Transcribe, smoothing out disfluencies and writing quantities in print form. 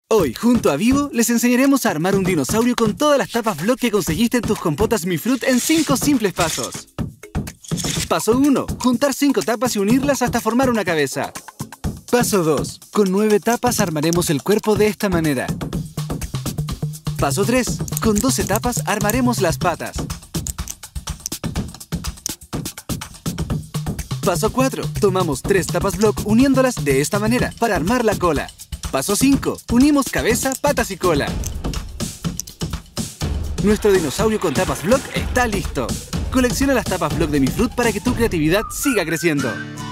Hoy, junto a Vivo, les enseñaremos a armar un dinosaurio con todas las tapas Block que conseguiste en tus compotas Mi Fruit en 5 simples pasos. Paso 1. Juntar 5 tapas y unirlas hasta formar una cabeza. Paso 2. Con 9 tapas armaremos el cuerpo de esta manera. Paso 3. Con 12 tapas armaremos las patas. Paso 4. Tomamos 3 tapas Block uniéndolas de esta manera para armar la cola. Paso 5. Unimos cabeza, patas y cola. Nuestro dinosaurio con tapas Block está listo. Colecciona las tapas Block de Mi Fruit para que tu creatividad siga creciendo.